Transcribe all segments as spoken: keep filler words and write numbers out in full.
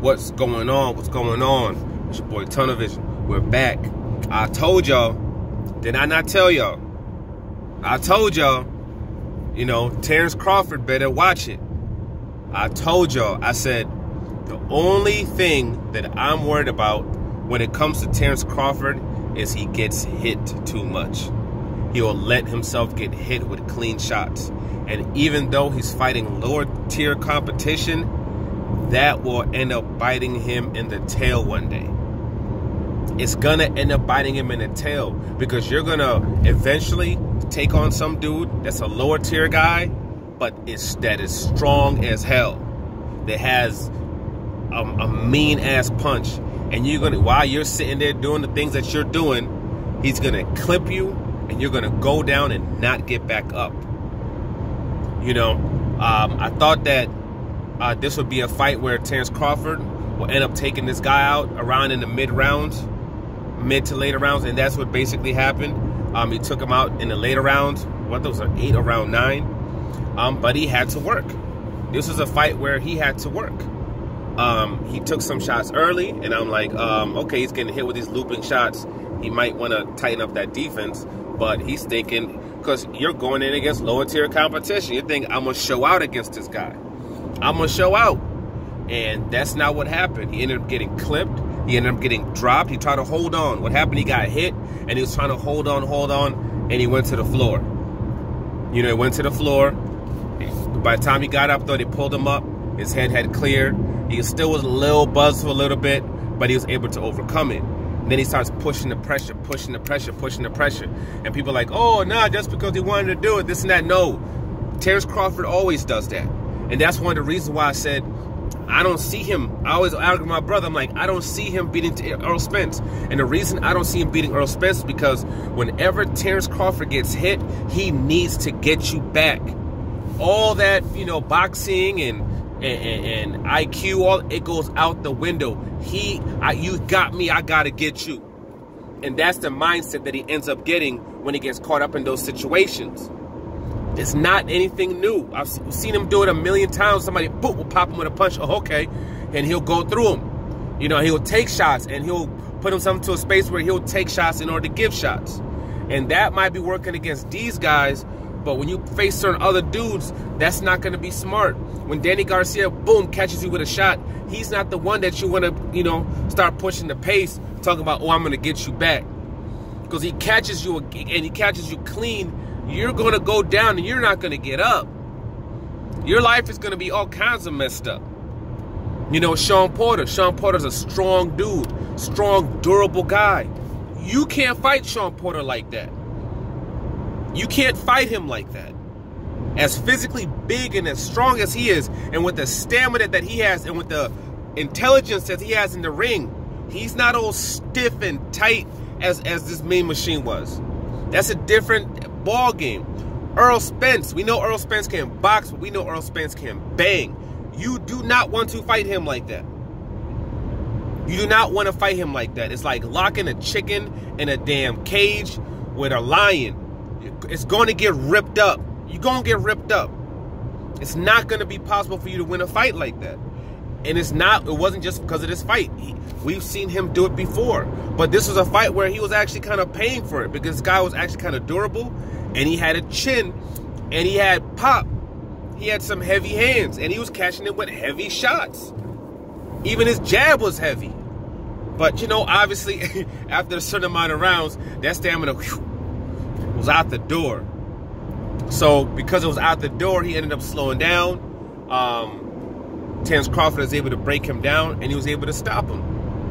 What's going on? What's going on? It's your boy Tunnel Vision. We're back. I told y'all. Did I not tell y'all? I told y'all. You know, Terrence Crawford better watch it. I told y'all. I said the only thing that I'm worried about when it comes to Terrence Crawford is he gets hit too much. He will let himself get hit with clean shots. And even though he's fighting lower tier competition, that will end up biting him in the tail one day. It's gonna end up biting him in the tail because you're gonna eventually take on some dude that's a lower tier guy, but it's that is strong as hell, that has a, a mean ass punch, and you're gonna, while you're sitting there doing the things that you're doing, he's gonna clip you, and you're gonna go down and not get back up. You know, um, I thought that uh, this would be a fight where Terrence Crawford will end up taking this guy out around in the mid rounds, mid to later rounds, and that's what basically happened. Um, he took him out in the later rounds. What, those are eight or round nine. Um, but he had to work. This was a fight where he had to work. Um, he took some shots early, and I'm like, um, okay, he's getting hit with these looping shots. He might want to tighten up that defense, but he's thinking, because you're going in against lower tier competition, you think, I'm going to show out against this guy. I'm going to show out. And that's not what happened. He ended up getting clipped. He ended up getting dropped. He tried to hold on. What happened? He got hit, and he was trying to hold on, hold on, and he went to the floor. You know, he went to the floor. By the time he got up, though, they pulled him up. His head had cleared. He still was a little buzzed for a little bit, but he was able to overcome it. And then he starts pushing the pressure, pushing the pressure, pushing the pressure. And people are like, oh, nah, just because he wanted to do it, this and that. No, Terrence Crawford always does that. And that's one of the reasons why I said, I don't see him. I always argue with my brother. I'm like, I don't see him beating Errol Spence. And the reason I don't see him beating Errol Spence is because whenever Terrence Crawford gets hit, he needs to get you back. All that, you know, boxing and and, and I Q, all it goes out the window. He, I, you got me, I gotta get you. And that's the mindset that he ends up getting when he gets caught up in those situations. It's not anything new. I've seen him do it a million times. Somebody, boop, will pop him with a punch. Oh, okay. And he'll go through him. You know, he'll take shots, and he'll put himself into a space where he'll take shots in order to give shots. And that might be working against these guys, but when you face certain other dudes, that's not going to be smart. When Danny Garcia, boom, catches you with a shot, he's not the one that you want to, you know, start pushing the pace, talking about, oh, I'm going to get you back. Because he catches you, and he catches you clean, you're going to go down and you're not going to get up. Your life is going to be all kinds of messed up. You know, Sean Porter. Sean Porter's a strong dude, strong, durable guy. You can't fight Sean Porter like that. You can't fight him like that. As physically big and as strong as he is, and with the stamina that he has, and with the intelligence that he has in the ring, he's not all stiff and tight as, as this Mean Machine was. That's a different ball game. Errol Spence, we know Errol Spence can box, but we know Errol Spence can bang. You do not want to fight him like that. You do not want to fight him like that. It's like locking a chicken in a damn cage with a lion. It's going to get ripped up. You're going to get ripped up. It's not going to be possible for you to win a fight like that. And it's not, it wasn't just because of this fight. He, we've seen him do it before. But this was a fight where he was actually kind of paying for it because this guy was actually kind of durable, and he had a chin, and he had pop. He had some heavy hands, and he was catching it with heavy shots. Even his jab was heavy. But, you know, obviously, after a certain amount of rounds, that stamina whew, was out the door. So, because it was out the door, he ended up slowing down. Um, Terrence Crawford was able to break him down, and he was able to stop him.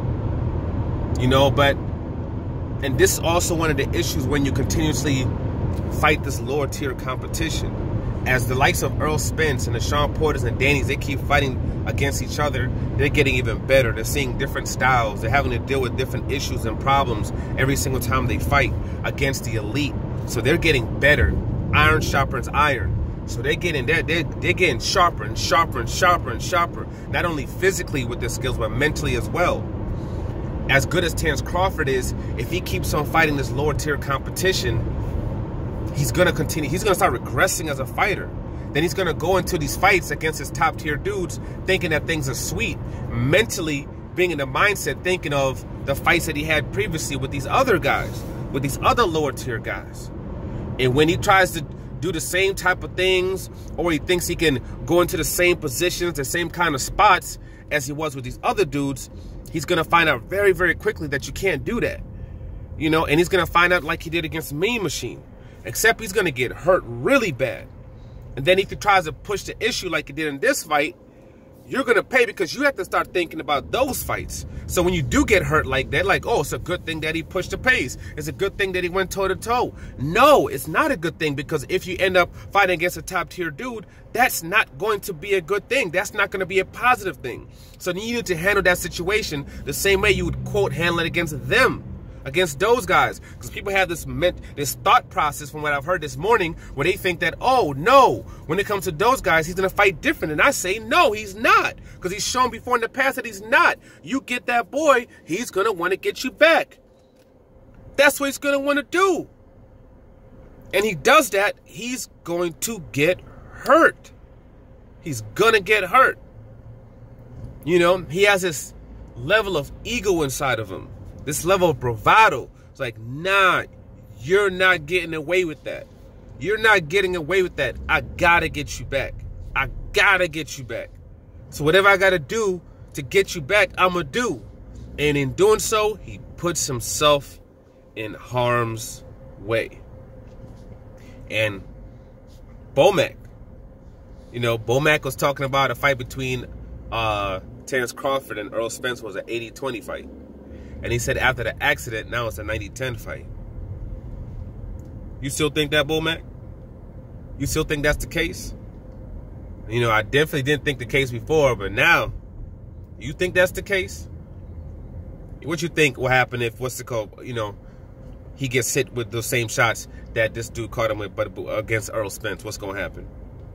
You know, but, and this is also one of the issues when you continuously fight this lower tier competition. As the likes of Errol Spence and the Sean Porters and Dannys, they keep fighting against each other, they're getting even better. They're seeing different styles. They're having to deal with different issues and problems every single time they fight against the elite. So they're getting better. Iron sharpens iron. So they're getting, they're, they're, they're getting sharper and sharper and sharper and sharper. Not only physically with their skills, but mentally as well. As good as Terrence Crawford is, if he keeps on fighting this lower tier competition, he's going to continue. He's going to start regressing as a fighter. then he's going to go into these fights against his top tier dudes thinking that things are sweet, mentally being in the mindset thinking of the fights that he had previously with these other guys, with these other lower tier guys. And when he tries to do the same type of things, or he thinks he can go into the same positions, the same kind of spots as he was with these other dudes, he's going to find out very, very quickly that you can't do that. You know, and he's going to find out like he did against Mean Machine, except he's going to get hurt really bad. And then if he tries to push the issue like he did in this fight, you're going to pay, because you have to start thinking about those fights. So when you do get hurt like that, like, oh, it's a good thing that he pushed the pace. It's a good thing that he went toe-to-toe. No, it's not a good thing, because if you end up fighting against a top-tier dude, that's not going to be a good thing. That's not going to be a positive thing. So you need to handle that situation the same way you would, quote, handle it against them, against those guys. Because people have this ment this thought process from what I've heard this morning where they think that, oh, no, when it comes to those guys, he's going to fight different. And I say, no, he's not. Because he's shown before in the past that he's not. You get that boy, he's going to want to get you back. That's what he's going to want to do. And he does that, he's going to get hurt. He's going to get hurt. You know, he has this level of ego inside of him. This level of bravado. It's like, nah, you're not getting away with that. You're not getting away with that. I gotta get you back. I gotta get you back. So whatever I gotta do to get you back, I'ma do. And in doing so, he puts himself in harm's way. And Bomac, you know, Bomac was talking about a fight between uh, Terence Crawford and Earl Spence was an eighty twenty fight. And he said after the accident, now it's a ninety ten fight. You still think that, Bomac? You still think that's the case? You know, I definitely didn't think the case before, but now, you think that's the case? What you think will happen if, what's it called, you know, he gets hit with those same shots that this dude caught him with, but against Earl Spence? What's going to happen?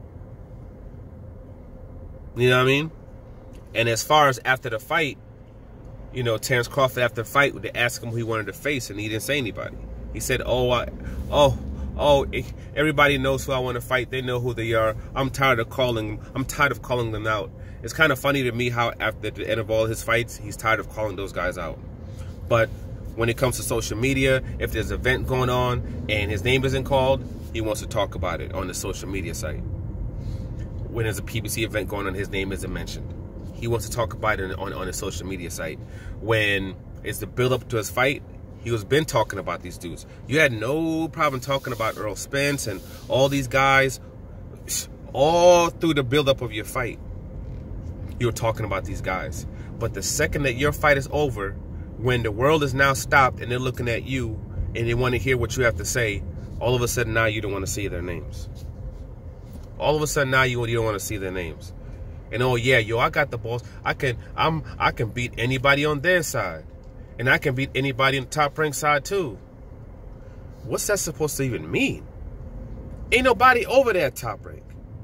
You know what I mean? And as far as after the fight, you know, Terence Crawford after the fight, they asked him who he wanted to face, and he didn't say anybody. He said, oh, I, oh, oh, everybody knows who I want to fight. They know who they are. I'm tired of calling, I'm tired of calling them out. It's kind of funny to me how after the end of all his fights, he's tired of calling those guys out. But when it comes to social media, if there's an event going on and his name isn't called, he wants to talk about it on the social media site. When there's a P B C event going on, his name isn't mentioned. He wants to talk about it on, on his social media site. When it's the build-up to his fight, he was been talking about these dudes. You had no problem talking about Earl Spence and all these guys all through the build-up of your fight. You were talking about these guys. But the second that your fight is over, when the world is now stopped and they're looking at you and they want to hear what you have to say, all of a sudden now you don't want to see their names. All of a sudden now you, you don't want to see their names. And oh yeah, yo, I got the balls. I can I'm I can beat anybody on their side. And I can beat anybody on the top rank side too. What's that supposed to even mean? Ain't nobody over there top rank.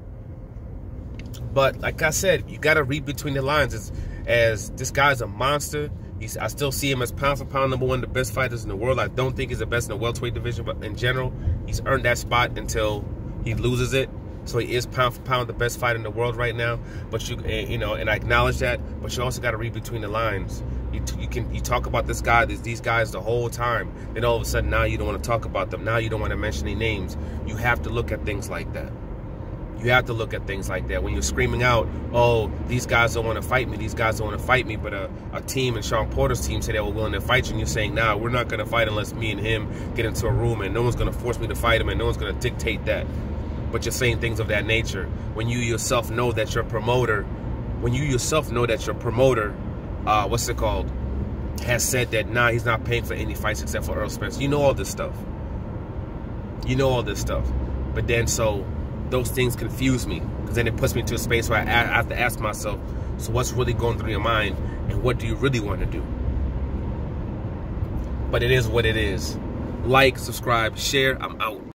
But like I said, you gotta read between the lines as as this guy's a monster. He's I still see him as pound for pound number one, the best fighters in the world. I don't think he's the best in the welterweight division, but in general, he's earned that spot until he loses it. So he is pound for pound the best fighter in the world right now. But you, you know, and I acknowledge that. But you also got to read between the lines. You, you can you talk about this guy, these these guys the whole time. Then all of a sudden now you don't want to talk about them. Now you don't want to mention any names. You have to look at things like that. You have to look at things like that. When you're screaming out, oh, these guys don't want to fight me. These guys don't want to fight me. But a, a team and Sean Porter's team say they were willing to fight you. And you're saying, nah, we're not going to fight unless me and him get into a room. And no one's going to force me to fight him. And no one's going to dictate that. But you're saying things of that nature. When you yourself know that your promoter, when you yourself know that your promoter, uh, what's it called, has said that, nah, he's not paying for any fights except for Earl Spence. You know all this stuff. You know all this stuff. But then so those things confuse me. Because then it puts me into a space where I have to ask myself, so what's really going through your mind? And what do you really want to do? But it is what it is. Like, subscribe, share. I'm out.